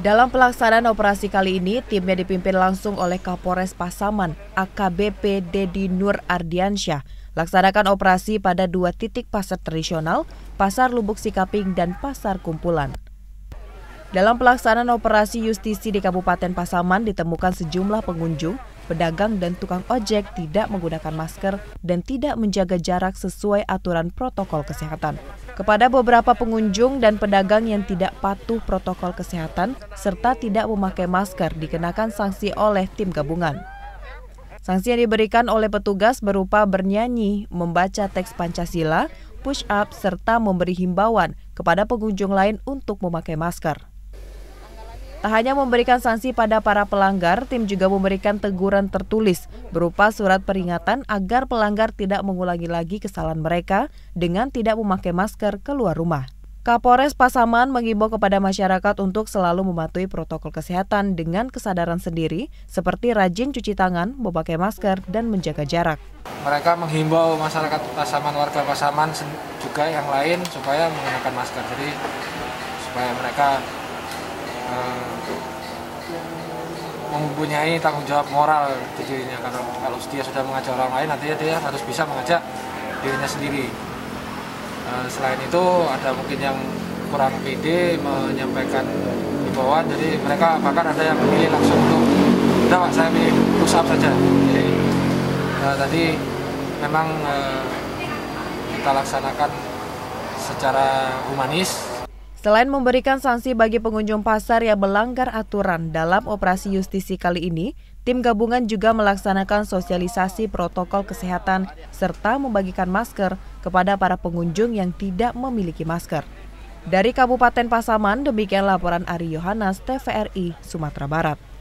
Dalam pelaksanaan operasi kali ini, timnya dipimpin langsung oleh Kapolres Pasaman, AKBP Dedi Nur Ardiansyah, laksanakan operasi pada 2 titik pasar tradisional, Pasar Lubuk Sikaping dan Pasar Kumpulan. Dalam pelaksanaan operasi justisi di Kabupaten Pasaman ditemukan sejumlah pengunjung, pedagang dan tukang ojek tidak menggunakan masker dan tidak menjaga jarak sesuai aturan protokol kesehatan. Kepada beberapa pengunjung dan pedagang yang tidak patuh protokol kesehatan serta tidak memakai masker dikenakan sanksi oleh tim gabungan. Sanksi yang diberikan oleh petugas berupa bernyanyi, membaca teks Pancasila, push up, serta memberi himbauan kepada pengunjung lain untuk memakai masker. Tak hanya memberikan sanksi pada para pelanggar, tim juga memberikan teguran tertulis berupa surat peringatan agar pelanggar tidak mengulangi lagi kesalahan mereka dengan tidak memakai masker keluar rumah. Kapolres Pasaman mengimbau kepada masyarakat untuk selalu mematuhi protokol kesehatan dengan kesadaran sendiri, seperti rajin cuci tangan, memakai masker, dan menjaga jarak. Mereka menghimbau masyarakat Pasaman, warga Pasaman juga yang lain supaya menggunakan masker. Jadi supaya mereka mempunyai tanggung jawab moral di dirinya. Kalau dia sudah mengajak orang lain, nantinya dia harus bisa mengajak dirinya sendiri. Selain itu ada mungkin yang kurang pede menyampaikan himbauan, jadi mereka bahkan ada yang memilih langsung untuk udah Pak, saya pilih push up saja. Jadi tadi memang kita laksanakan secara humanis. Selain memberikan sanksi bagi pengunjung pasar yang melanggar aturan dalam operasi justisi kali ini, tim gabungan juga melaksanakan sosialisasi protokol kesehatan serta membagikan masker kepada para pengunjung yang tidak memiliki masker. Dari Kabupaten Pasaman, demikian laporan Ari Yohanes, TVRI, Sumatera Barat.